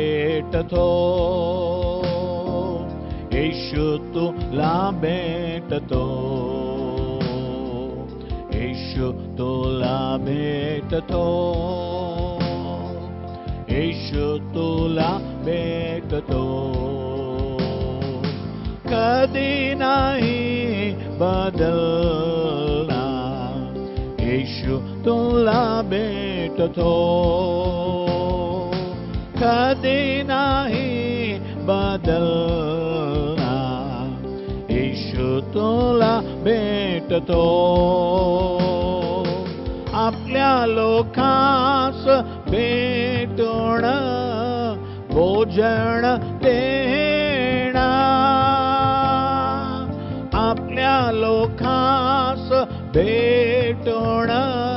भेटतो, येशू तुला भेटतो, येशू तुला भेटतो, येशू तुला भेटतो. कधी नाही बदलणार, येशू तुला भेटतो, कधी नाही बदलणार, येशू तुला भेटतो. आपल्या लोकांस भेटून भोजन देणार, आपल्या लोकांस भेटून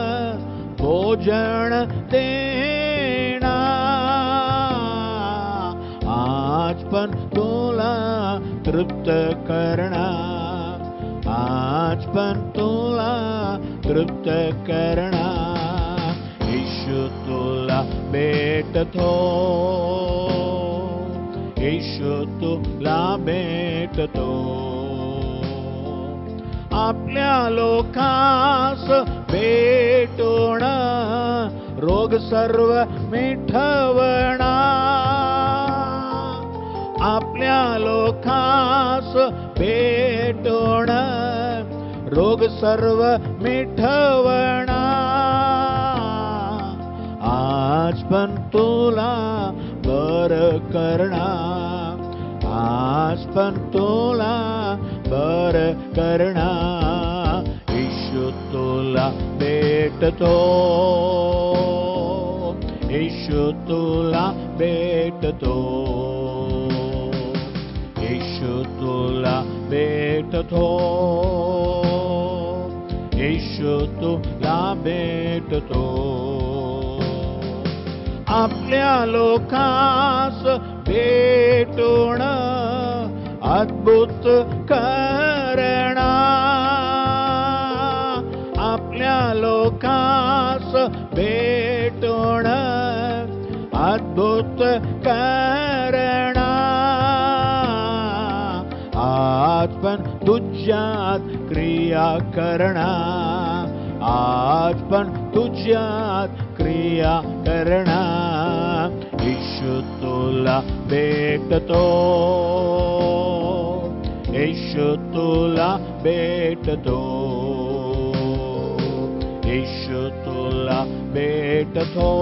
भोजन देणार. आज पण तुला तृप्त करणार, आज पण तुला तृप्त करणार, येशू तुला भेटतो, येशू तुला भेटतो. आपल्या लोकांस भेटून रोग सर्व मिटवणार, आपल्या लोकांस भेटून रोग सर्व मिटवणार. आज पण तुला बरं करणार, आज पण तुला बरं करणार, येशू तुला भेटतो, येशू तुला भेटतो, येशू तुला भेटतो, येशू तुला भेटतो. आपल्या लोकांस भेटून अद्भुत करणार, आपल्या लोकांस भेटून अद्भुत करणार. आज पण तुझ्यात क्रिया करणार, आज पण तुझ्यात क्रिया करणार, येशू तुला भेटतो, येशू तुला भेटतो, येशू तुला भेटतो,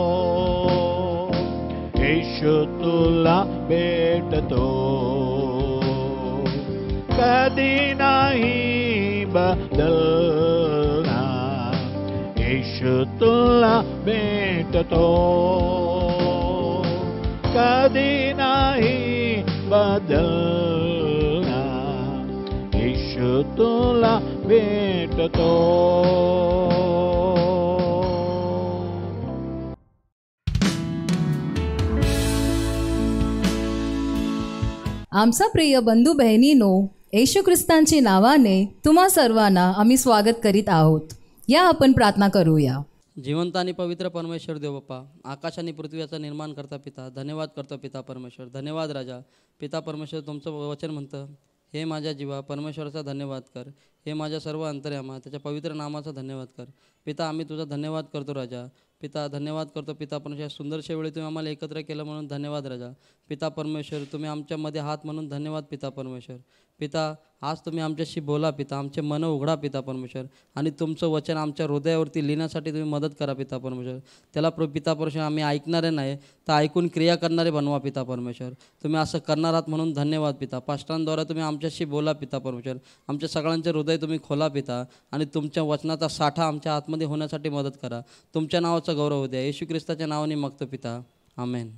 येशू तुला भेटतो. कधी नाही बदलणार, येशू तुला भेटतो, कधी नाही बदलणार, येशू तुला भेटतो. आमचा प्रिय बंधू बहिणीनो, येशू ख्रिस्तांच्या नावाने तुम्हा सर्वांना आम्ही स्वागत करीत आहोत. या आपण प्रार्थना करूया. जिवंत आणि पवित्र परमेश्वर देव बाप्पा, आकाश आणि पृथ्वीचा निर्माण करता पिता, धन्यवाद करतो पिता परमेश्वर. धन्यवाद राजा. पिता परमेश्वर, तुमचं वचन म्हणतं, हे माझ्या जीवा परमेश्वराचा धन्यवाद कर, हे माझ्या सर्व अंतर्यामा त्याच्या पवित्र नामाचा धन्यवाद कर. पिता, आम्ही तुझा धन्यवाद करतो राजा. पिता, धन्यवाद करतो पिता परमेश्वर, सुंदरशा वेळी तुम्ही आम्हाला एकत्र केलं म्हणून धन्यवाद राजा. पिता परमेश्वर, तुम्ही आमच्यामध्ये आहात म्हणून धन्यवाद पिता परमेश्वर. पिता, आज तुम्ही आमच्याशी बोला पिता, आमचे मन उघडा पिता परमेश्वर, आणि तुमचं वचन आमच्या हृदयावरती लिहिण्यासाठी तुम्ही मदत करा पिता परमेश्वर. त्याला पिता परमेश्वर, आम्ही ऐकणारे नाही तर ऐकून क्रिया करणारे बनवा पिता परमेश्वर. तुम्ही असं करणार आहात म्हणून धन्यवाद पिता. पास्टरांद्वारे तुम्ही आमच्याशी बोला पिता परमेश्वर, आमच्या सगळ्यांचे हृदय तुम्ही खोला पिता, आणि तुमच्या वचनाचा साठा आमच्या आतमध्ये होण्यासाठी मदत करा. तुमच्या नावाचा गौरव होऊ द्या. येशू ख्रिस्ताच्या नावाने मागतो पिता, आमेन.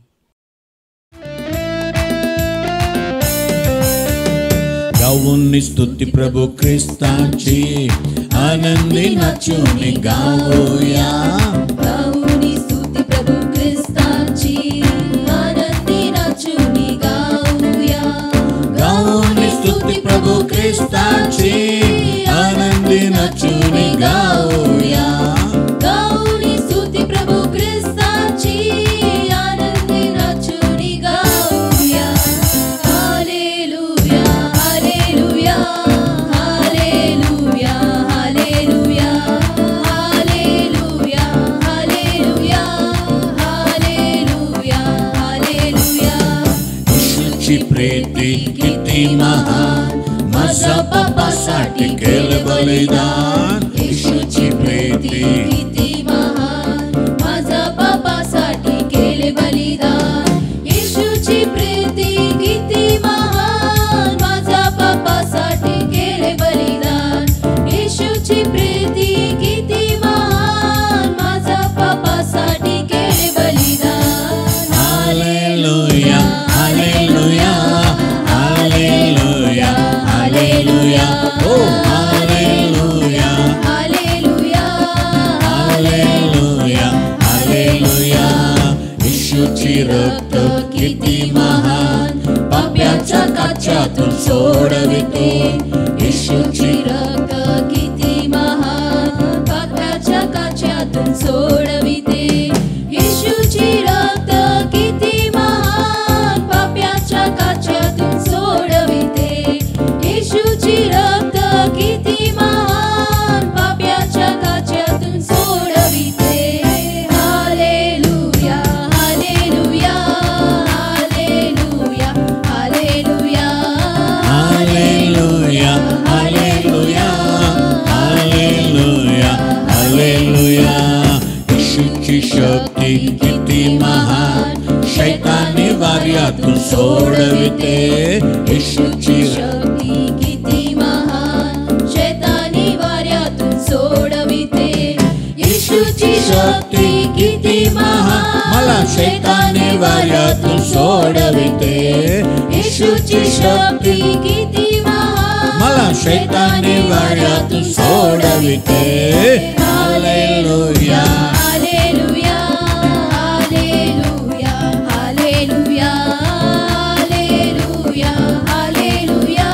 गाऊन स्तुती प्रभू ख्रिस्ताची, आनंदी नाचून गाऊया. गाऊन स्तुती प्रभू ख्रिस्ताची, आनंदी नाचून गाऊया. गाऊन स्तुती प्रभू ख्रिस्ताची, आनंदी नाचून गाऊया. गाऊन स्तुती प्रभू ख्रिस्ताची, आनंदी नाचून येशूची प्रीती किती महान, माझ्या बापासाठी केले बलिदान. येशूची प्रीती किती महान, माझा बापासाठी केले बलिदान. येशूची प्रीती किती महान, माझा बापासाठी केले बलिदान. येशूची प्रीती किती महान, माझा बापासाठी केले बलिदान. हालेलुया हालेलुया हालेलुया हालेलुया ओ हालेलुया हालेलुया हालेलुया हालेलुया. येशूची रक्त किती महान, पाप्याच्या काच्यातून सोडविते. येशूची रक्त किती महान, पापाच्या काच्यातून सोडविते. येशूची रक्त किती महान, पाप्याच्या काच्यातून सोडविते. येशूची रक्त किती महान, पाप्याच्या काच्यातून सोडविते. Hallelujah hallelujah hallelujah hallelujah hallelujah hallelujah hallelujah hallelujah. येशूची शक्ती किती महान, शैतानी वार्यातून सोडविते. येशूची शक्ती किती महान, शैतानी वाऱ्यातून सोडविते. येशूची शक्ती किती महान, मला शैतानी वार्यातून सोडविते. येशूची शक्ती किती महान, मला शैतानी वार्यातून सोडविते. Hallelujah hallelujah hallelujah hallelujah hallelujah hallelujah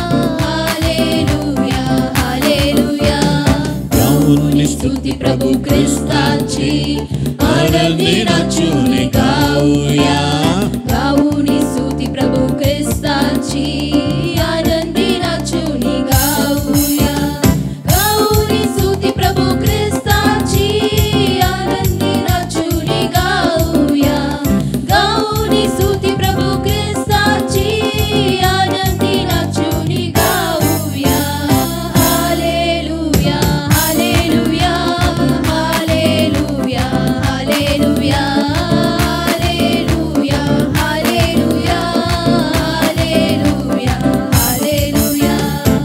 hallelujah hallelujah. गाऊन स्तुती प्रभू ख्रिस्ताची, आनंदी नाचून गाऊया. गाऊन स्तुती प्रभू ख्रिस्ताची, आनंदी नाचून गाऊया. गाऊन स्तुती प्रभू ख्रिस्ताची, आनंदी नाचून गाऊया. गाऊन स्तुती प्रभू ख्रिस्ताची, आनंदी नाचून गाऊया. Hallelujah hallelujah hallelujah hallelujah hallelujah hallelujah hallelujah hallelujah.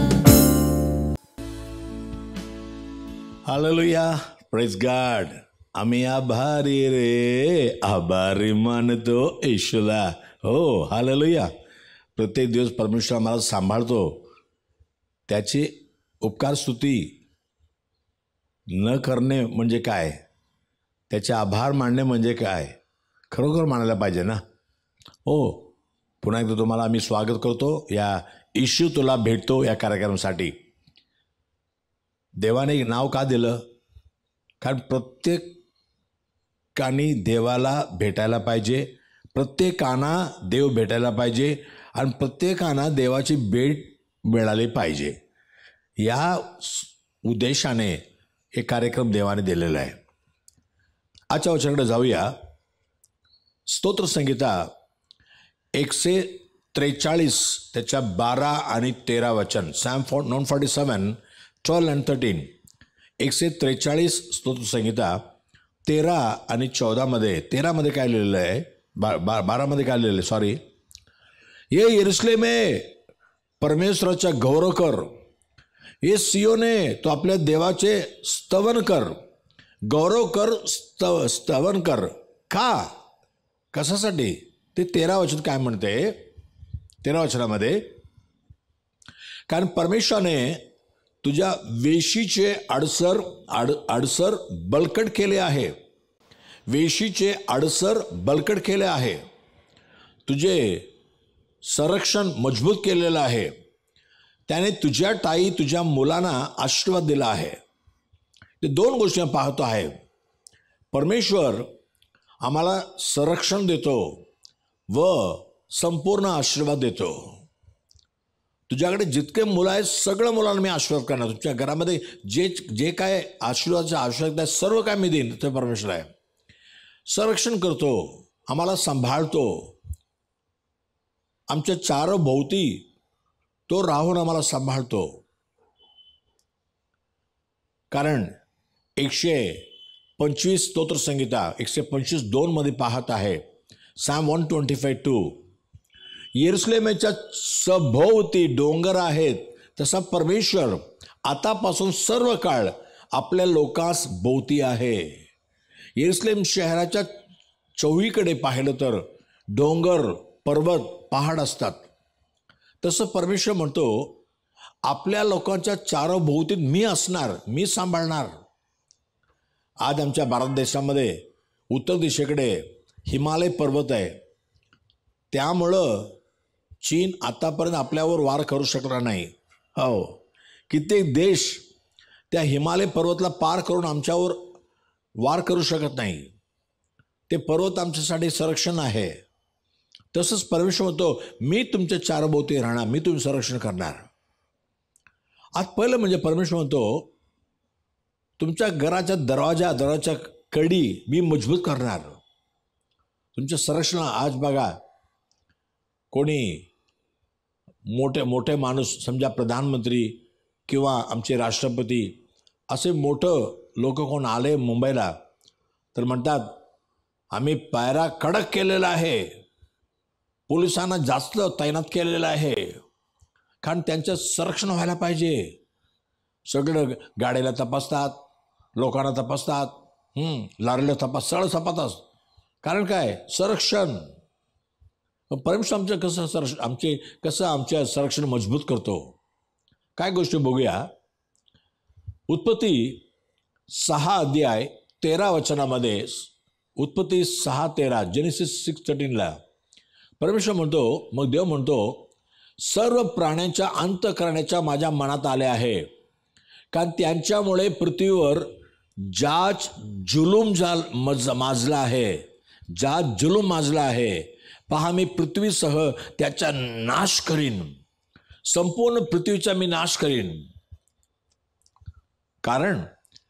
Hallelujah praise God. आम्ही आभारी रे, आभारी मानतो येशूला. हो हालेलुया. प्रत्येक दिवस परमेश्वर आम्हाला सांभाळतो, त्याची उपकार स्तुती न करणे म्हणजे काय, त्याचे आभार मानणे म्हणजे काय, खरोखर मानायला पाहिजे ना. हो, पुन्हा एकदा तुम्हाला आम्ही स्वागत करतो या येशू तुला भेटतो या कार्यक्रमासाठी. देवाने एक नाव का दिलं, कारण प्रत्येकाने देवाला भेटायला पाहिजे, प्रत्येकांना देव भेटायला पाहिजे आणि प्रत्येकांना देवाची भेट मिळाली पाहिजे. या उद्देशाने हे कार्यक्रम देवाने दिलेला आहे. आजच्या वचनाकडे जाऊया. स्तोत्रसंहिता 143 त्याच्या 12 आणि 13 वचन. Psalm 147 12 and 13. 143 स्तोत्रसंहिता 13 आणि 14 मध्ये. 13 मध्ये काय लिहिलेलं आहे, 12 मध्ये काय लिहिलेलं आहे, सॉरी. ये यरूशलेमे परमेश्वराचा गौरव कर, ये सियोने तो आपल्या देवाचे स्तवन कर, गौरव कर, स्तवन कर. का, कशासाठी ते 13 वचन काय म्हणते. 13 वचनामध्ये, कारण परमेश्वराने तुझ्या वेशीचे आडसर बळकट केले आहे, वेशीचे आडसर बळकट केले आहे, तुझे संरक्षण मजबूत केलेलं आहे, त्याने तुझ्या टाई तुझ्या मुलांना आशीर्वाद दिला आहे. ते 2 गोष्टी आपण पाहतो आहे. परमेश्वर आम्हाला संरक्षण देतो व संपूर्ण आशीर्वाद देतो. तुझ्याकडे जितके मुलं आहेत सगळं मुलांना मी आशीर्वाद करणार. तुमच्या घरामध्ये जे काय आशीर्वादाचे आवश्यकता आहे सर्व काय मी देईन. ते परमेश्वर आहे. संरक्षण करतो, आम्हाला सांभाळतो. आमच्या चारोभोवती तो राहून आम्हाला सांभाळतो. कारण 125 स्तोत्रसंगीता 125:2 पाहत आहे, Psalm 125:2, यरुशलेमेच्या सभोवती डोंगर आहेत, तसा परमेश्वर आतापासून सर्व काळ आपल्या लोकांस भोवती आहे. यरुशलेम शहराच्या चोहीकडे पाहिलं तर डोंगर, पर्वत, पहाड असतात. तसं परमेश्वर म्हणतो, आपल्या लोकांच्या चारोभोवतीत मी असणार, मी सांभाळणार. आज आमच्या भारत देशामध्ये उत्तर दिशेकडे हिमालय पर्वत आहे. त्यामुळं चीन आतापर्यंत आपल्यावर वार करू शकला नाही. हो, कित्येक देश त्या हिमालय पर्वतला पार करून आमच्यावर वार करू शकत नाही. ते पर्वत आमच्यासाठी संरक्षण आहे. तसंच परमेश्वर म्हणतो, मी तुमच्या चारोभोवती राहणार, मी तुमचं संरक्षण करणार. आज पहिलं म्हणजे परमेश्वर म्हणतो, तुमच्या घराच्या दरवाजा कडी मी मजबूत करणार. तुमच्या संरक्षण. आज बघा, कोणी मोठे माणूस, समजा प्रधानमंत्री किंवा आमचे राष्ट्रपती, असे मोठं लोक कोण आले मुंबईला तर म्हणतात, आम्ही पायरा कडक केलेला आहे, पोलिसांना जास्त तैनात केलेलं आहे, कारण त्यांचं संरक्षण व्हायला पाहिजे. सगळं गाडीला तपासतात, लोकांना तपासतात, लारीला सगळं तपासतात. कारण काय? संरक्षण. परमेश्वर आमचं आमच्या संरक्षण मजबूत करतो. काय गोष्टी बघूया. उत्पत्ती 6:13 उत्पत्ती 6:13 जेनेसिस 6:13 परमेश्वर म्हणतो, मग देव म्हणतो, सर्व प्राण्यांच्या अंत करण्याच्या माझ्या मनात आले आहे, कारण त्यांच्यामुळे पृथ्वीवर जाच जुलूम माजला आहे. पहा, मी पृथ्वीसह त्याचा नाश करीन, संपूर्ण पृथ्वीचा मी नाश करीन. कारण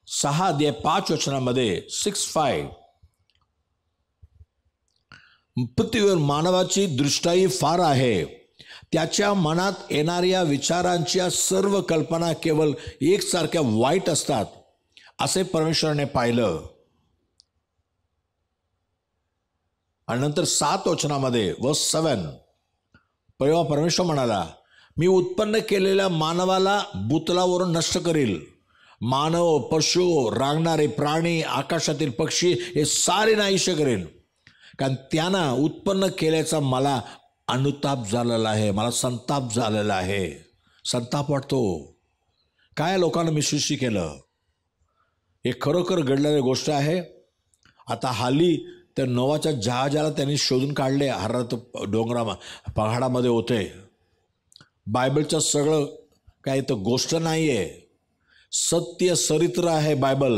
6:5 6:5 पृथ्वीवर मानवाची दृष्टाई फार आहे, त्याच्या मनात येणाऱ्या विचारांच्या सर्व कल्पना केवळ एकसारख्या वाईट असतात, असे परमेश्वराने पाहिलं. आणि नंतर 7 वर्स 7 परमेश्वर म्हणाला, मी उत्पन्न केलेल्या मानवाला भूतलावरून नष्ट करील. मानव, पशु, रांगणारे प्राणी, आकाशातील पक्षी हे सारे नाहीसे करेल, कारण त्यांना उत्पन्न केल्याचा मला अनुताप झालेला आहे, मला संताप झालेला आहे. संताप वाटतो. काय लोकांना मी सृष्टी केलं. हे खरोखर घडलेली गोष्ट आहे. आता हाली त्या नोवाच्या जहाजाला त्यांनी शोधून काढले. हरात पहाडामध्ये होते. बायबलचं सगळं काय तर गोष्ट नाही आहे, सत्य चरित्र आहे बायबल.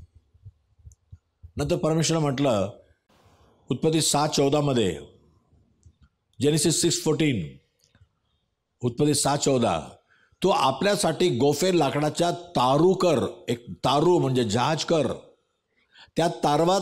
नंतर परमेश्वर म्हटलं उत्पत्ती 6:14 जेनेसिस 6:14 उत्पत्ती 6:14 तो आपल्यासाठी गोफेर लाकडाच्या तारू कर. एक तारू म्हणजे जहाज कर. त्या तारवात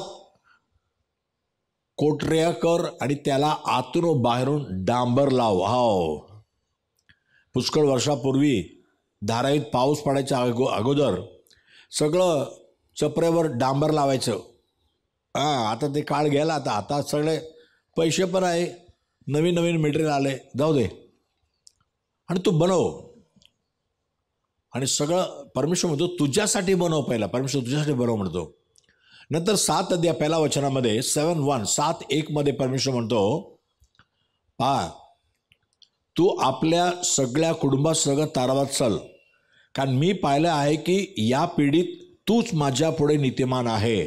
कोटऱ्या कर आणि त्याला आतून व बाहेरून डांबर लाव. पुष्कळ वर्षापूर्वी धारावीत पाऊस पडायच्या अगोदर सगळं चपऱ्यावर डांबर लावायचं. आता ते काळ गेला. आता सगळे पैसे पण आहे, नवीन मटेरियल आले, जाऊ दे आणि तू बनव. आणि सगळं परमेश्वर म्हणतो तुझ्यासाठी बनव. पहिला परमेश्वर तुझ्यासाठी बनव म्हणतो. नंतर 7:1 7:1 परमेश्वर म्हणतो, पहा, तू आपल्या सगळ्या कुटुंबासह तारवात चल, कारण मी पाहिलं आहे की या पिढीत तूच माझ्या पुढे नीतिमान आहे.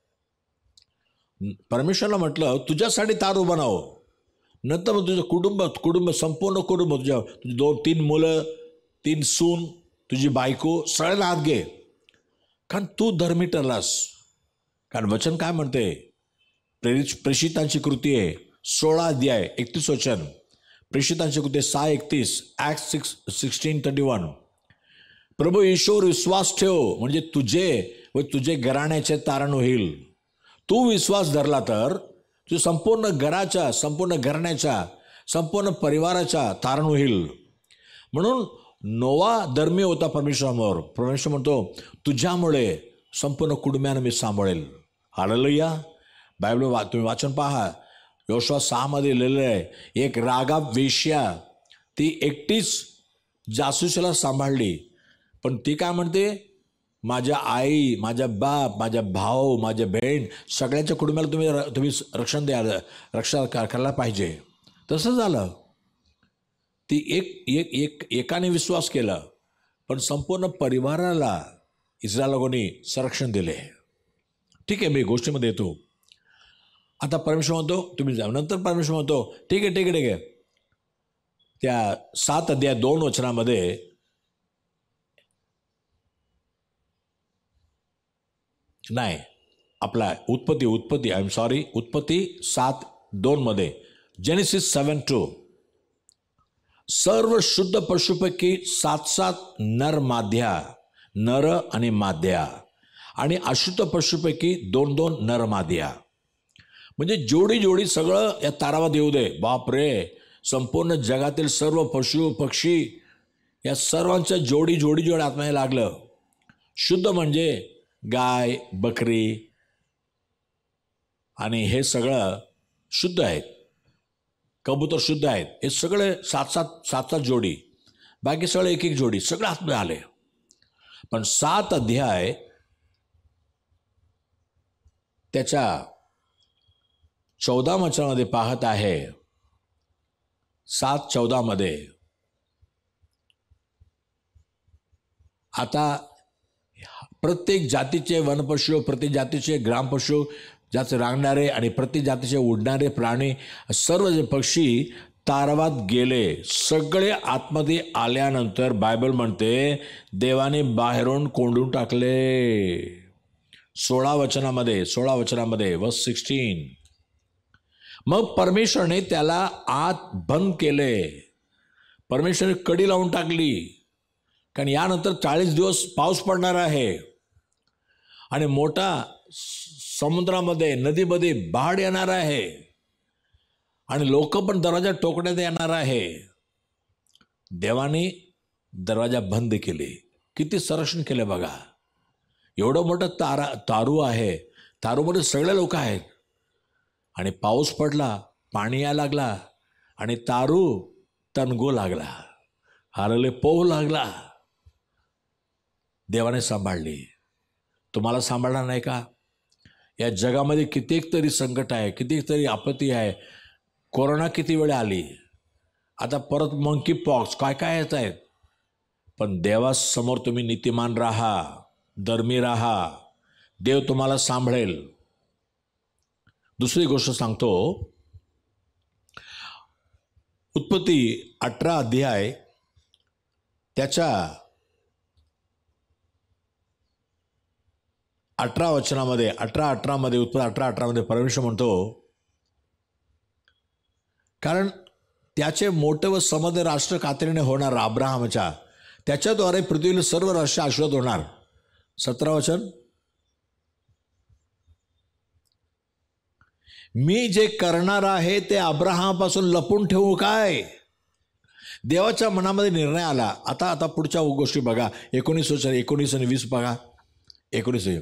परमेश्वरला म्हटलं तुझ्यासाठी तारू बनव. नंतर मग तुझं कुटुंब संपूर्ण कुटुंब, तुझी 2-3 मुलं, 3 सून, तुझी बायको, सगळ्यांना हात घे, कारण तू धर्मी ठरलास. कारण वचन काय म्हणते, प्रेषितांची कृती आहे 16:31 प्रेषितांची कृती 6:31 Acts 16:31 प्रभू ईश्वर विश्वास ठेव म्हणजे तुझे व तुझे घराण्याचे तारण होईल. तू विश्वास धरला तर तुझ्या संपूर्ण घराच्या, संपूर्ण घराण्याच्या, संपूर्ण परिवाराचा तारण होईल. म्हणून नोवा धर्मी होता परमेश्वरावर. परमेश्वर म्हणतो तुझ्यामुळे संपूर्ण कुटुंबानं मी सांभाळेल. हालेलुया. बायबल तुम्ही वाचन पहा, योशुआ 6मध्ये लिहिलेलं आहे, एक रागाब वेश्या ती एकटीच जासूसाला सांभाळली, पण ती काय म्हणते, माझ्या आई, माझा बाप, माझा भाऊ, माझ्या बहीण सगळ्यांच्या कुटुंबाला तुम्ही रक्षा करायला पाहिजे. तसं झालं. ती एकाने विश्वास केला, पण संपूर्ण परिवाराला इस्रायल लोकांनी संरक्षण दिले. ठीक आहे, मी गोष्टीमध्ये येतो. आता परमेश्वर म्हणतो तुम्ही जा. नंतर परमेश्वर म्हणतो ठीक आहे. त्या 7 अध्याय 2 वचनामध्ये नाही, आपला उत्पत्ती 7:2 मध्ये, जेनेसिस 7:2, सर्व शुद्ध पशुपैकी 7 नर आणि माद्या, आणि अशुद्ध पशुपैकी 2 नर माद्या. म्हणजे जोडी सगळं या तारावात येऊ दे. बाप रे, संपूर्ण जगातील सर्व पशु पक्षी या सर्वांच्या जोडी आत्म्याला लागलं. शुद्ध म्हणजे गाय, बकरी आणि हे सगळं शुद्ध आहेत. कबूतर शुद्ध आहेत. हे सगळे 7 जोडी, बाकी सगळे एक जोडी, सगळं आत्म्याला आले. पण 7 अध्याय त्याच्या 14 वचनामध्ये पाहत आहे. 7:14 मध्ये आता प्रत्येक जातीचे वनपशु, प्रत्येक जातीचे ग्रामपशु, ज्याचे रांगणारे आणि प्रत्येक जातीचे उडणारे प्राणी, सर्व जे पक्षी तारावात गेले. सगळे आतमध्ये आल्यानंतर बायबल म्हणते देवाने बाहेरून कोंडून टाकले. 16 वचनामध्ये वर्स 16, मग परमेश्वरने त्याला आत बंद केले. परमेश्वरने कडी लावून टाकली, कारण यानंतर 40 दिवस पाऊस पडणार आहे आणि मोठा समुद्रामध्ये, नदीमध्ये बाढ येणार आहे आणि लोक पण दरवाजा टोकण्यात येणार आहे. देवाने दरवाजा बंद केले. किती संरक्षण केले बघा. एवढं मोठं तारू आहे, तारूमध्ये सगळे लोक आहेत आणि पाऊस पडला, पाणी यायला लागला आणि तारू तणगू लागला, हारले पोहू लागला. देवाने सांभाळली. तुम्हाला सांभाळणार नाही का? या जगामध्ये कित्येक तरी संकट आहे, कित्येक तरी आपत्ती आहे. कोरोना किती वेळ आली, आता परत मंकी पॉक्स, काय येत आहेत. पण देवासमोर तुम्ही नीतिमान राहा, धर्मी राहा, देव तुम्हाला सांभाळेल. दुसरी गोष्ट सांगतो, उत्पत्ती 18 अध्याय त्याच्या 18 वचनामध्ये, 18 मध्ये, उत्पत्ती 18 मध्ये परमेश्वर म्हणतो, कारण त्याचे मोठे व समृद्ध राष्ट्र खात्रीने होणार अब्राहमच्या, त्याच्याद्वारे पृथ्वीला सर्व राष्ट्र आशीर्वाद होणार. 17 वचन, मी जे करणार आहे ते अब्राहामापासून लपून ठेवू काय? देवाच्या मनामध्ये निर्णय आला. आता पुढच्या गोष्टी बघा. 19 आणि 20 बघा. 19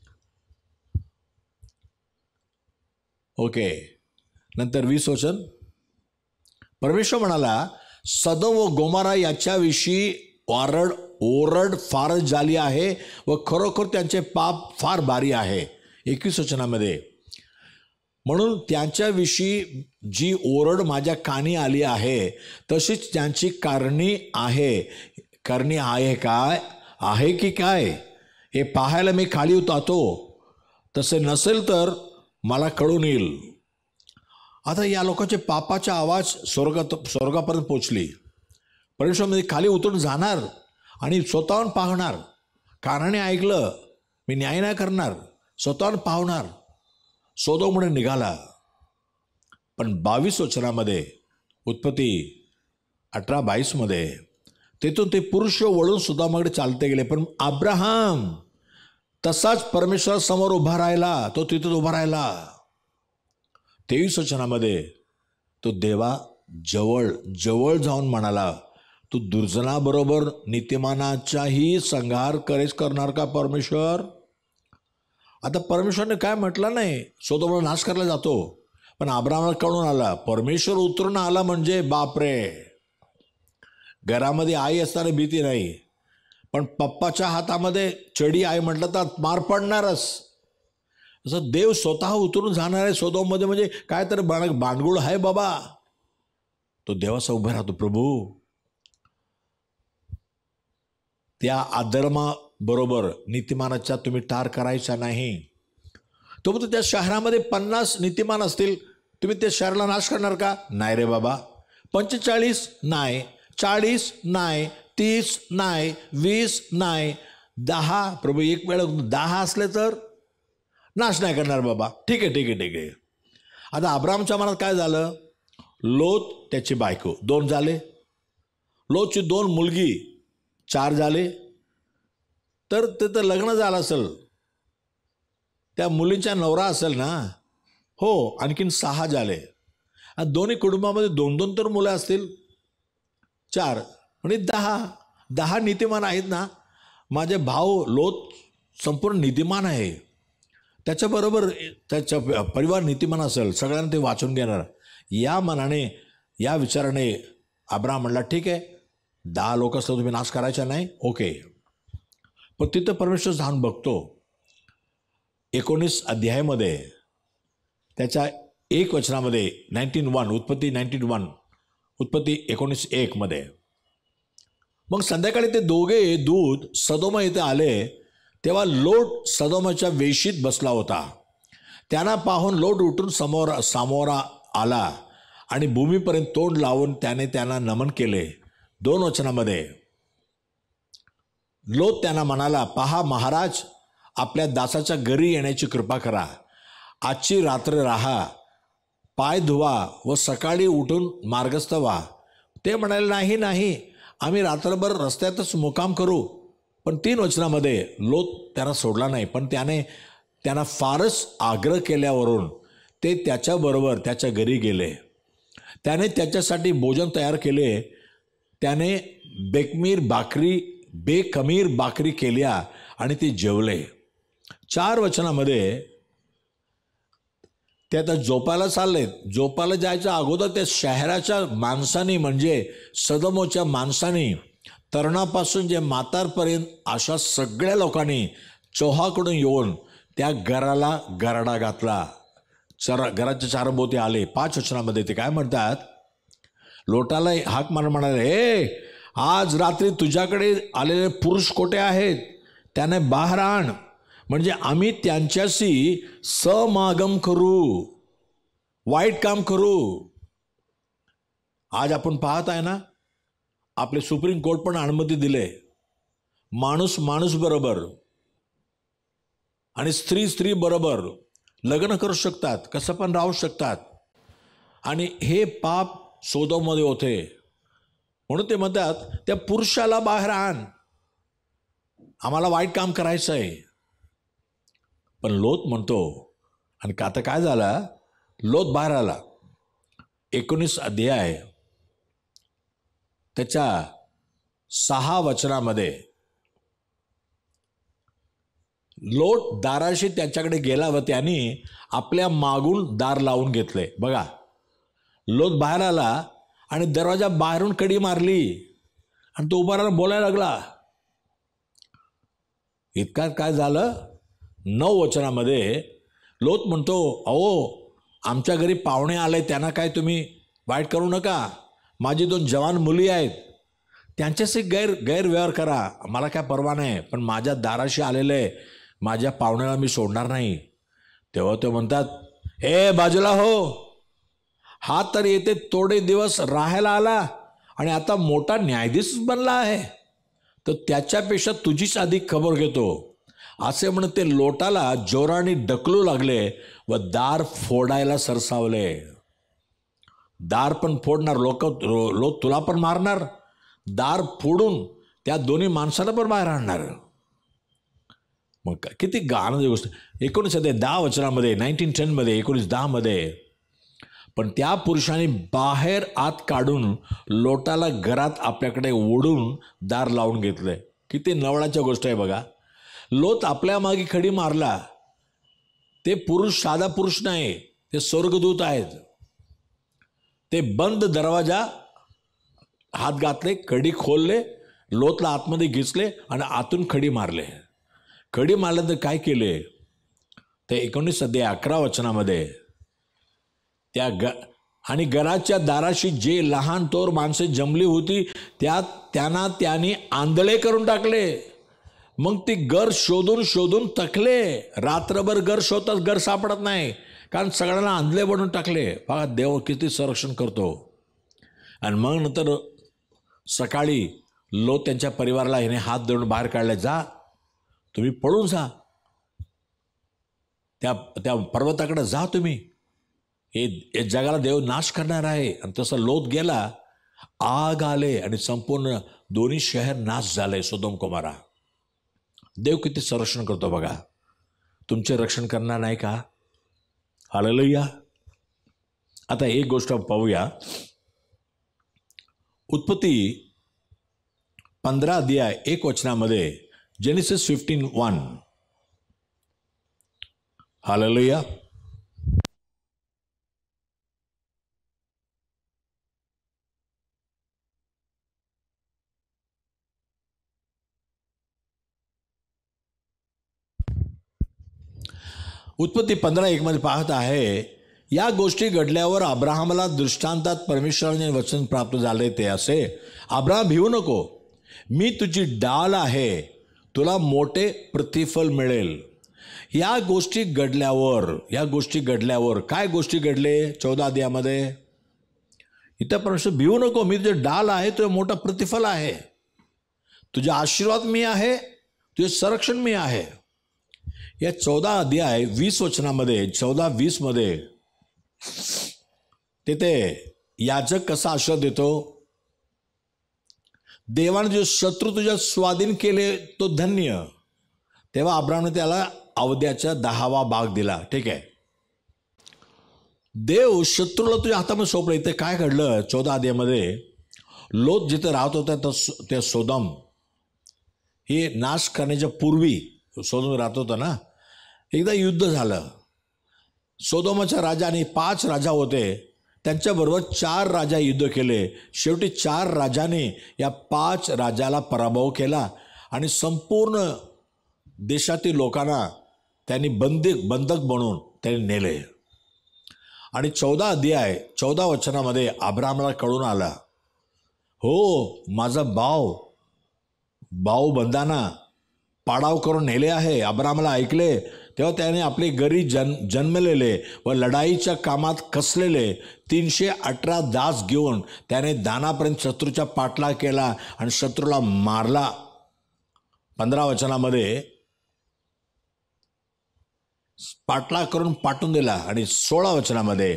ओके, नंतर 20 वचन, परमेश्वर म्हणाला, सदोम व गोमारा याच्याविषयी ओरड फार झाली आहे व खरोखर त्यांचे पाप फार भारी आहे. 21 वचनामध्ये, म्हणून त्यांच्याविषयी जी ओरड माझ्या कानी आली आहे तशीच त्यांची करणी आहे काय आहे की काय हे पाहायला मी खाली उतरतो. तसे नसेल तर मला कळून येईल. आता या लोकांचे पापाचा आवाज स्वर्गापर्यंत पोचली. परमेश्वरमध्ये खाली उतरून जाणार आणि स्वतःहून पाहणार. कानाने ऐकलं, मी न्याय नाही करणार, स्वतःहून पाहणार. सोदोममुळे निघाला. पण 22 वचनामध्ये, उत्पत्ती 18:22 मध्ये, तेथून ते पुरुष वळून सुदामाकडे चालते गेले. पण अब्राहम तसाच परमेश्वरासमोर उभा राहिला. तो तिथून उभा राहिला. 23 वचनामध्ये, तो देवा जवळ जवळ जाऊन म्हणाला, तू दुर्जनाबरोबर नीतिमानाचाही संहार करणार का परमेश्वर? आता परमेश्वरने काय म्हटलं नाही, सोदोमला नाश करायला जातो, पण अब्रामला कळून आला, परमेश्वर उतरून आला म्हणजे बापरे. घरामध्ये आई असताना भीती नाही, पण पप्पाच्या हातामध्ये चडी आहे म्हटलं तर मार पडणारच. असं देव स्वतः उतरून जाणार आहे सोदोममध्ये, म्हणजे काय तर भांडगुळ आहे बाबा. तो देवाचा उभा राहतो, प्रभू त्या अधर्माबरोबर नीतिमानाच्या तुम्ही टार करायचा नाही. तो म्हणतो त्या शहरामध्ये 50 नीतिमान असतील, तुम्ही त्या शहराला नाश करणार का? नाही रे बाबा. 45 नाही, 40 नाही, 30 नाही, 20 नाही, 10. प्रभू एक वेळ 10 असले तर नाश नाही करणार बाबा. ठीक आहे ठीक आहे ठीक आहे. आता अब्रामच्या मनात काय झालं? लोत त्याची बायको 2 झाले, लोतची 2 मुलगी 4 झाले, तर तिथं लग्न झालं असेल, त्या मुलींचा नवरा असेल ना. हो, आणखीन 6 झाले. दोन्ही कुटुंबामध्ये 2-2 तर मुलं असतील, 4 म्हणजे 10 नीतिमान आहेत ना. माझे भाऊ लोत संपूर्ण नीतिमान आहे, त्याच्याबरोबर त्याचा परिवार नीतिमान असेल, सगळ्यांना ते वाचून घेणार. या मनाने, या विचाराने अब्राम म्हणला, ठीक आहे 10 लोक असलं तुम्ही नाश करायचा नाही, ओके. पण तिथं परमेश्वर जाऊन बघतो 19 अध्यायामध्ये त्याच्या 1 वचनामध्ये 19:1 उत्पत्ती 19:1 मध्ये, मग संध्याकाळी ते दोघे दूत सदोम येथे आले, तेव्हा लोट सदोमाच्या वेशीत बसला होता. त्यांना पाहून लोट उठून सामोरा आला आणि भूमीपर्यंत तोंड लावून त्याने त्यांना नमन केले. 2 वचनामध्ये लोट त्यांना म्हणाला, पहा महाराज, आपल्या दासाच्या घरी येण्याची कृपा करा. आजची रात्र राहा, पाय धुवा व सकाळी उठून मार्गस्थ व्हा. ते म्हणाले, नाही नाही, आम्ही रात्रभर रस्त्यातच मुक्काम करू. पण 3 वचनामध्ये लोत त्यांना सोडला नाही, पण त्यांना फारच आग्रह केल्यावरून ते त्याच्याबरोबर त्याच्या घरी गेले. त्याने त्याच्यासाठी भोजन तयार केले. त्याने बेखमीर भाकरी केल्या आणि ते जेवले. 4 वचनामध्ये ते आता झोपायला चालले. झोपायला जायच्या अगोदर त्या शहराच्या माणसांनी, म्हणजे सदोमच्या माणसांनी, तरुणापासून जे म्हातारपर्यंत अशा सगळ्या लोकांनी चोहाकडून येऊन त्या घराला गराडा घातला. घराच्या चारभोवती आले. 5 वचनामध्ये ते काय म्हणतात, लोटाला हाक मार म्हणाले, हे आज रात्री तुझ्याकडे आलेले पुरुष कोठे आहेत? त्याने बाहेर आण, म्हणजे आम्ही त्यांच्याशी समागम करू, वाईट काम करू. आज पाहत आहे ना, आपले सुप्रीम कोर्ट पण अनुमती दिले, माणूस बरोबर आणि स्त्री बरोबर लग्न करू शकतात, कसं पण राहू शकतात. आणि हे पाप सोदोममध्ये होते, म्हणून ते म्हणतात त्या पुरुषाला बाहेर आण, आम्हाला वाईट काम करायचं आहे. पण लोत म्हणतो, आणि आता काय झालं, लोत बाहेर आला. 19 अध्याय त्याच्या 6 वचनामध्ये लोट दाराशी त्याच्याकडे गेला व त्यांनी आपल्या मागून दार लावून घेतले. बघा, लोट बाहेर आला आणि दरवाजा बाहेरून कडी मारली आणि तो उभा राहून बोलायला लागला. इतका काय झालं, 9 वचनामध्ये लोत म्हणतो, अहो आमच्या घरी पाहुणे आले, त्यांना काय तुम्ही वाईट करू नका. माझी 2 जवान मुली आहेत, त्यांच्याशी गैरव्यवहार करा, मला काय परवा नाही, पण माझ्या दाराशी आलेले माझ्या पाहुण्याला मी सोडणार नाही. तेव्हा ते म्हणतात, ए बाजूला हो, हा तर येथे थोडे दिवस राहायला आला आणि आता मोठा न्यायाधीश बनला आहे, तर त्याच्यापेक्षा तुझीच अधिक खबर घेतो. असे म्हणून ते लोटाला जोराने ढकलू लागले व दार फोडायला सरसावले. दार पण फोडणार, लोक तुला पण मारणार, दार फोडून त्या दोन्ही माणसाला पण बाहेर आणणार. मग किती गाणं गोष्ट. 19:10 वचनामध्ये 19:10 मध्ये 19:10 मध्ये पण त्या पुरुषाने बाहेर आत काढून लोटाला घरात आपल्याकडे ओढून दार लावून घेतलंय. किती नवळाच्या गोष्ट आहे बघा. लोट आपल्या मागे खडी मारला. ते पुरुष साधा पुरुष नाही, ते स्वर्गदूत आहेत. ते बंद दरवाजा हात घातले, कडी खोलले, लोटला आतमध्ये घिसले आणि आतून खडी मारले. खडी मारल्यानंतर काय केले ते 19 अध्याय 11 वचनामध्ये त्या आणि घराच्या दाराशी जे लहान थोर माणसे जमली होती त्यांना त्यांनी आंधळे करून टाकले. मग ती घर शोधून शोधून थकले. रात्रभर घर शोधतात, घर सापडत नाही, कारण सगळ्यांना आंधळे बनवून टाकले. बघा देव किती संरक्षण करतो. आणि मग नंतर सकाळी लोट त्यांच्या परिवाराला ह्याने हात धरून बाहेर काढले. जा तुम्ही पळून जा, त्या पर्वताकडे जा तुम्ही, हे जगाला देव नाश करणार आहे. आणि तसं लोट गेला. आग आले आणि संपूर्ण दोन्ही शहर नाश झाले, सोदोम गोमोरा. देव किती संरक्षण करतो बघा. तुमचे रक्षण करणार नाही का? हालेलुया. आता एक गोष्ट पाहूया. उत्पत्ती 15 अध्याय 1 वचनामध्ये, जेनेसिस 15:1. हालेलुया. उत्पत्ती 15:1 मध्ये पाहत आहे, या गोष्टी घडल्यावर अब्राहमाला दृष्टांतात परमेश्वराने वचन प्राप्त झाले ते असे, अब्राहम भिवू नको, मी तुझी डाल आहे, तुला मोठे प्रतिफल मिळेल. या गोष्टी घडल्यावर काय गोष्टी घडले 14 अध्यायामध्ये? इथं परमेश्वर भिवू नको, मी तुझे डाल आहे, तुझं मोठं प्रतिफल आहे, तुझे आशीर्वाद मी आहे, तुझे संरक्षण मी आहे. या 14 अध्याय 20 वचनामध्ये 14-20 मध्ये तिथे याजक कसा आशीर्वाद देतो? देवाने जो शत्रू तुझ्या स्वाधीन केले तो धन्य. तेव्हा अब्राहमने त्याला अवध्याचा 10वा भाग दिला. ठीक आहे. देव शत्रूला तुझ्या हातामध्ये सोपलं. इथे काय घडलं 14 अध्यायामध्ये? लोट जिथे राहत होता त्या सोदोम हे नाश करण्याच्या पूर्वी सोदोम राहत होता ना, एकदा युद्ध झालं. सोदोमाच्या राजाने 5 राजा होते, त्यांच्याबरोबर 4 राजा युद्ध केले. शेवटी 4 राजाने या 5 राजाला पराभव केला आणि संपूर्ण देशातील लोकांना त्यांनी बंधक बनवून त्यांनी नेले. आणि 14 अध्याय 14 वचनामध्ये अब्राहमाला कळून आला, हो माझा भाऊ बंधांना पाडाव करून नेले आहे. अब्राहमाला ऐकले तेव्हा त्याने आपले घरी जन्मलेले व लढाईच्या कामात कसलेले 318 दास घेऊन त्याने दानापर्यंत शत्रूच्या पाठलाग केला आणि शत्रूला मारला. 15 वचनामध्ये पाठलाग करून पाठवून दिला. आणि 16 वचनामध्ये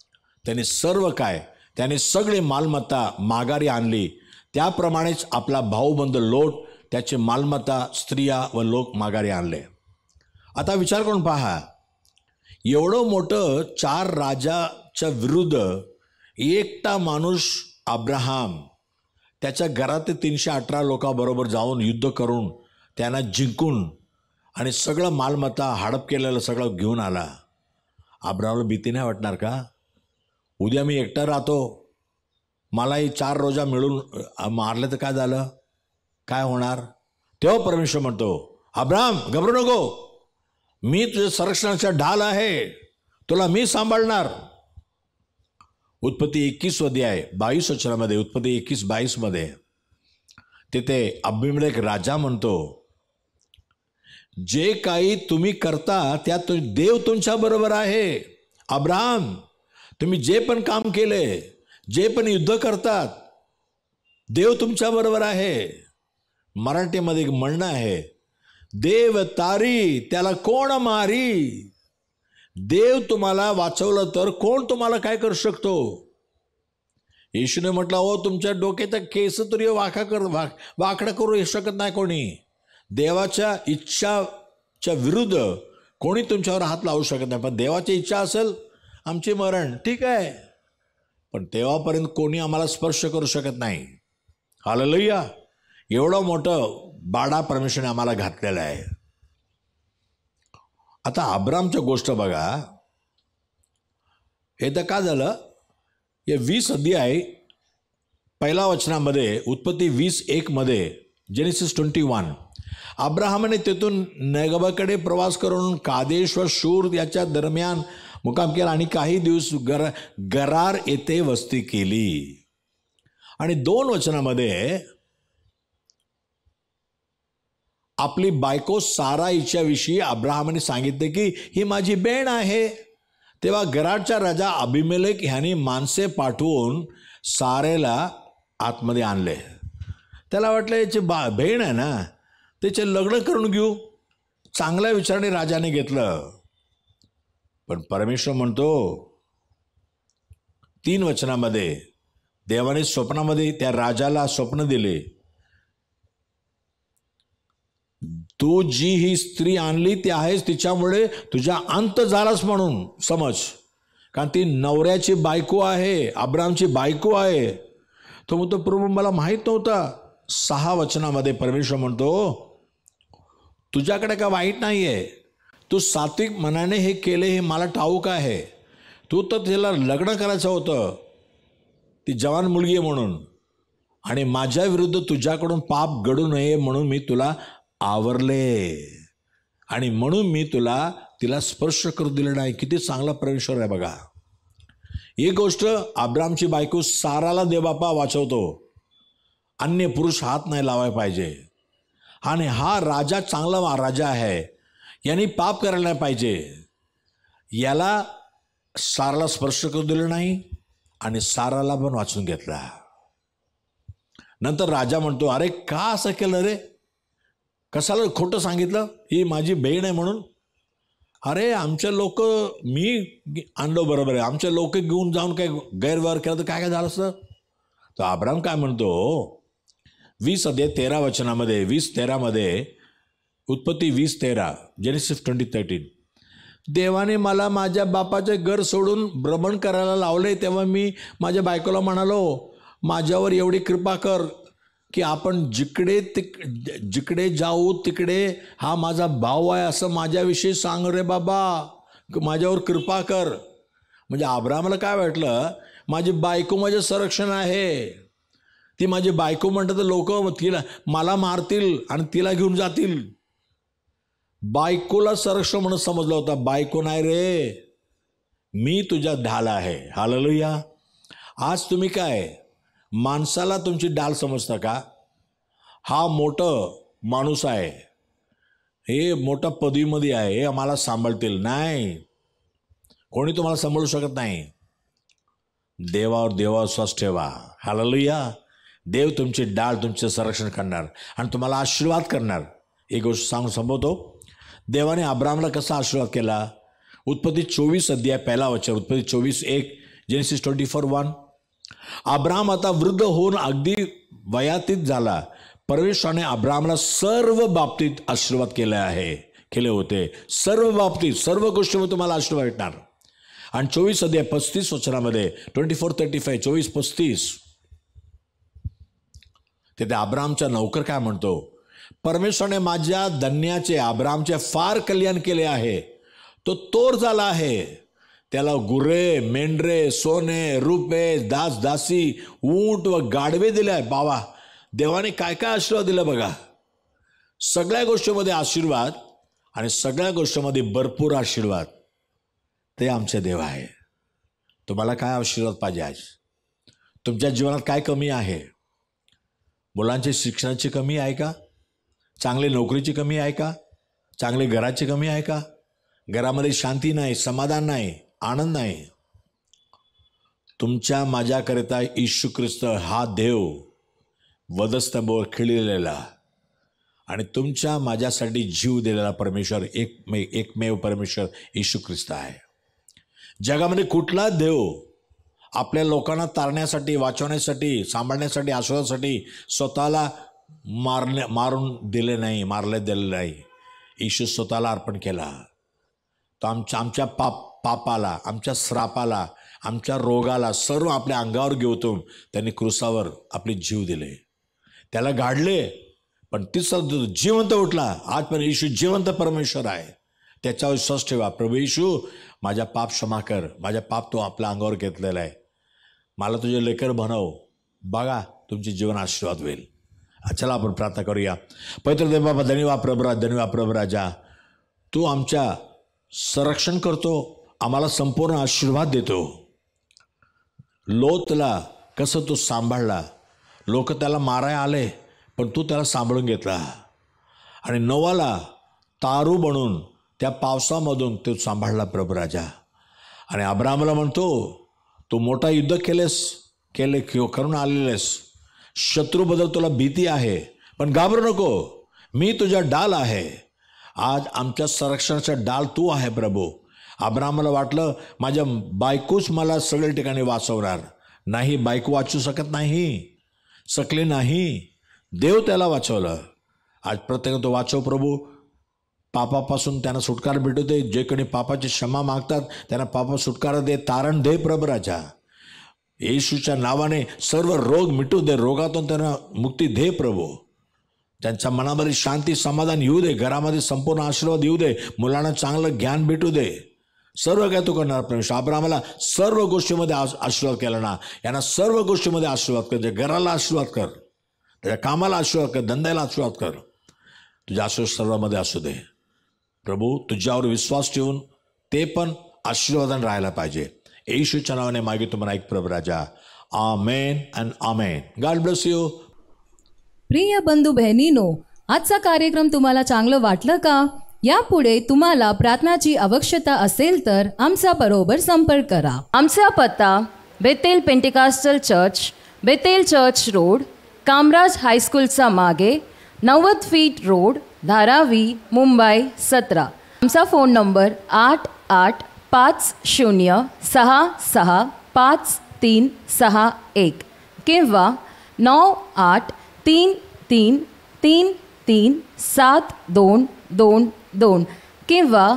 त्याने सगळी मालमत्ता माघारी आणली. त्याप्रमाणेच आपला भाऊबंद लोट त्याचे मालमत्ता, स्त्रिया व लोक माघारी आणले. आता विचार करून पहा, एवढं मोठं 4 राजाच्या विरुद्ध एकटा माणूस अब्राहम त्याच्या घरात 318 लोकांबरोबर जाऊन युद्ध करून त्यांना जिंकून आणि सगळं मालमत्ता हडप केलेलं सगळं घेऊन आला. अब्राहमला भीती नाही वाटणार का? उद्या मी एकटा राहतो, मलाही 4 रोजा मिळून मारले तर काय झालं, काय होणार? तेव्हा परमेश्वर म्हणतो, अब्राहम घबरू नको, मी तुझ्या संरक्षणाचा ढाल आहे, तुला मी सांभाळणार. उत्पत्ती 21 अध्याय 22 वचनामध्ये, उत्पत्ती 21-22 मध्ये तिथे अबीमेलेक राजा म्हणतो, जे काही तुम्ही करता त्यात देव तुमच्या बरोबर आहे. अब्राहम तुम्ही जे पण काम केले, जे पण युद्ध करतात, देव तुमच्या बरोबर आहे. मराठीमध्ये एक म्हणणं आहे, देव तारी त्याला कोण मारी. देव तुम्हाला वाचवलं तर कोण तुम्हाला काय करू शकतो? येशूने म्हटलं, हो तुमच्या डोक्याचा केस तरी वाकडा करू शकत नाही कोणी. देवाच्या इच्छाच्या विरुद्ध कोणी तुमच्यावर हात लावू शकत नाही. पण देवाची इच्छा असेल आमचे मरण, ठीक आहे, पण तेव्हापर्यंत कोणी आम्हाला स्पर्श करू शकत नाही. हालेलुया. एवढं मोठं बाडा परमेश्वराने आम्हाला घातलेलं आहे. आता अब्रामच्या गोष्ट बघा. हे तर का झालं, हे 20 अध्याय पहिल्या वचनामध्ये, उत्पत्ती 20:1 मध्ये, जेनेसिस 21, अब्राहमाने तेथून नेगबाकडे प्रवास करून कादेश व शूर याच्या दरम्यान मुक्काम केला आणि काही दिवस गरार येथे वस्ती केली. आणि 2 वचनामध्ये आपली बायको सारा हिच्याविषयी अब्राहमाने सांगितले की ही माझी बहीण आहे. तेव्हा गरारचा राजा अभिमेलेक ह्याने माणसे पाठवून सारेला आतमध्ये आणले. त्याला वाटलं याची बहीण आहे ना, त्याचे लग्न करून घेऊ. चांगल्या विचाराने राजाने घेतलं. पण परमेश्वर म्हणतो 3 वचनामध्ये, देवाने स्वप्नामध्ये त्या राजाला स्वप्न दिले, तू जी ही स्त्री आणली ती आहेस, तिच्यामुळे तुझा अंत झालास म्हणून समज. कारण ती नवऱ्याची बायको आहे, अब्रामची बायको आहे. तो म्हणतो प्रभू मला माहीत नव्हता. 6 वचनामध्ये परमेश्वर म्हणतो तुझ्याकडे काय वाईट नाही आहे, तू सात्विक मनाने हे केले हे मला ठाऊक आहे. तू तर तिला लग्न करायचं होतं, ती जवान मुलगी आहे म्हणून, आणि माझ्या विरुद्ध तुझ्याकडून पाप घडू नये म्हणून मी तुला आवरले आणि म्हणून मी तिला स्पर्श करू दिले नाही. किती चांगला परमेश्वर आहे बघा. एक गोष्ट, अब्रामची बायको साराला देवबापा वाचवतो. अन्य पुरुष हात नाही लावायला पाहिजे. आणि हा राजा चांगला राजा आहे, यांनी पाप करायला नाही पाहिजे. याला साराला स्पर्श करू दिलं नाही आणि साराला पण वाचून घेतला. नंतर राजा म्हणतो अरे का असं केलं रे, कशाला खोटं सांगितलं ही माझी बहीण आहे म्हणून. अरे आमचे लोक, मी आणलो बरोबर आहे, आमचे लोक घेऊन जाऊन काय गैरव्यवहार केला तर काय झालं असतं. तर अब्राम काय म्हणतो 20:13 वचनामध्ये, 20:13 मध्ये, उत्पत्ती 20:13, जेनेसिस 20:13, देवाने मला माझ्या बापाचे घर सोडून भ्रमण करायला लावले. तेव्हा मी माझ्या बायकोला म्हणालो माझ्यावर एवढी कृपा कर की आपण जिकडे जाऊ तिकडे हा माझा भाऊ आहे असं माझ्याविषयी सांग रे बाबा, माझ्यावर कृपा कर. म्हणजे अब्रामला काय वाटलं, माझी बायको माझे संरक्षण आहे, ती माझी बायको म्हणतात तर लोक तिला मला मारतील आणि तिला घेऊन जातील. बायकोला संरक्षण म्हणून समजलं होता. बायको नाही रे, मी तुझ्या ढाल आहे. हालेलुया. आज तुम्ही काय माणसाला तुमची डाल समजता का? हा मोठं माणूस आहे, हे मोठा पदवीमध्ये आहे, हे आम्हाला सांभाळतील. नाही, कोणी तुम्हाला सांभाळू शकत नाही. देवावर विश्वास ठेवा. हालेलुया. देव तुमची डाळ, तुमचे संरक्षण करणार आणि तुम्हाला आशीर्वाद करणार. एक गोष्ट सांगून संपवतो. देवाने अब्रामला कसा आशीर्वाद केला? उत्पत्ती 24 पहिला वचन, उत्पत्ती 24:1, जेनेसिस 24:1. अब्राम आता वृद्ध होऊन अगदी वयातीत झाला. परमेश्वराने अब्रामला सर्व बाबतीत आशीर्वाद केले होते. सर्व बाबतीत, सर्व गोष्टीमध्ये तुम्हाला आशीर्वाद भेटणार. आणि 24:35 वचनामध्ये, 24:35, 24:35, तिथे अब्रामचा नौकर काय म्हणतो, परमेश्वराने माझ्या धन्याचे, अब्रामचे फार कल्याण केले आहे. तो तोर झाला आहे. त्याला गुरे, मेंढरे, सोने, रुपे, दास दासी, ऊंट व गाढवे दिले आहे. बाबा, देवाने काय काय आशीर्वाद दिला बघा. सगळ्या गोष्टीमध्ये आशीर्वाद आणि सगळ्या गोष्टीमध्ये भरपूर आशीर्वाद. ते आमचे देव आहे. तुम्हाला काय आशीर्वाद पाहिजे? आज तुमच्या जीवनात काय कमी आहे? मुलांच्या शिक्षणाची कमी आहे का? चांगली नोकरीची कमी आहे का? चांगली घराची कमी आहे का? घरामध्ये शांती नाही, समाधान नाही, आनंद नाही. तुमच्या माझ्याकरिता येशू ख्रिस्त हा देव वधस्तंभावर खिळलेला आणि तुमच्या माझ्यासाठी जीव दिलेला परमेश्वर एकमेव परमेश्वर येशू ख्रिस्त आहे. जगामध्ये कुठला देव आपल्या लोकांना तारण्यासाठी, वाचवण्यासाठी, सांभाळण्यासाठी, आश्रयासाठी स्वतःला मारून दिले नाही, मारले दिले नाही. येशू स्वतःला अर्पण केला. तो आमच्या पापाला, आमच्या श्रापाला, आमच्या रोगाला सर्व आपल्या अंगावर घेऊन त्यांनी क्रुसावर आपले जीव दिले, त्याला गाडले, पण तिसरा जिवंत उठला. आज पण येशू जिवंत परमेश्वर आहे, त्याच्यावर विश्वास ठेवा. प्रभू येशू, माझ्या पाप क्षमा कर, माझ्या पाप तो आपल्या अंगावर घेतलेला आहे, मला तुझे लेकर बनव. बघा तुमचे जीवन आशीर्वाद होईल. चला आपण प्रार्थना करूया. पवित्र देव बाबा, धन्यवाद प्रभू राजा, तू आमच्या संरक्षण करतो, आम्हाला संपूर्ण आशीर्वाद देतो. लोतला कसं तू सांभाळला, लोक त्याला मारायला आले पण तू त्याला सांभाळून घेतला, आणि नोवाला तारू बनून त्या पावसामधून तू सांभाळला प्रभू राजा. आणि अब्राहमला म्हणतो, तू मोठा युद्ध केले करून आलेलेस, शत्रूबद्दल तुला भीती आहे, पण घाबरू नको, मी तुझा डाल आहे. आज आमच्या संरक्षणाचा डाल तू आहे प्रभू. अब्राहमला वाटलं माझ्या बायकोच मला सगळ्या ठिकाणी वाचवणार, नाही, बायको वाचू शकत नाही, देव त्याला वाचवलं. आज प्रत्येक तो वाचव प्रभू, पापापासून त्यांना सुटकारा भेटू दे. जे कोणी पापाची क्षमा मागतात त्यांना पापा सुटकारा दे, तारण दे प्रभू राजा. येशूच्या नावाने सर्व रोग मिटू दे, रोगातून त्यांना मुक्ती दे प्रभू. त्यांच्या मनामध्ये शांती समाधान येऊ दे, घरामध्ये संपूर्ण आशीर्वाद येऊ दे, मुलांना चांगलं ज्ञान भेटू दे. सर्व काय तू करणार परमेश्वर. अब्राहमाला सर्व गोष्टीमध्ये आशीर्वाद केला ना, यांना सर्व गोष्टीमध्ये आशीर्वाद कर. त्याच्या घराला आशीर्वाद कर, त्याच्या कामाला आशीर्वाद कर, धंद्याला आशीर्वाद कर. तुझ्या आशीर्वाद सर्वांमध्ये असू दे प्रभू. तुझ्यावर विश्वास ठेवून ते पण आशीर्वादाने राहायला पाहिजे. येशूच्या नावाने मागे तुम्हाला ऐक प्रभू राजा. Amen and amen. God bless you. प्रिय बंधू बहिणींनो, आजचा कार्यक्रम तुम्हाला चांगलं वाटलं का? यापुढे तुम्हाला प्रार्थनाची आवश्यकता असेल तर आमच्या बरोबर संपर्क करा. आमचा पत्ता Bethel Pentecostal church, Bethel church road, Kamaraj हायस्कूलचा मागे, 90 फीट रोड, धारावी, मुंबई 17. आमचा फोन नंबर 8856653561 किंवा 9833333722 किंवा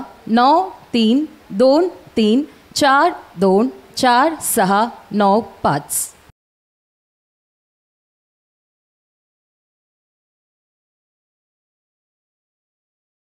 932334244695.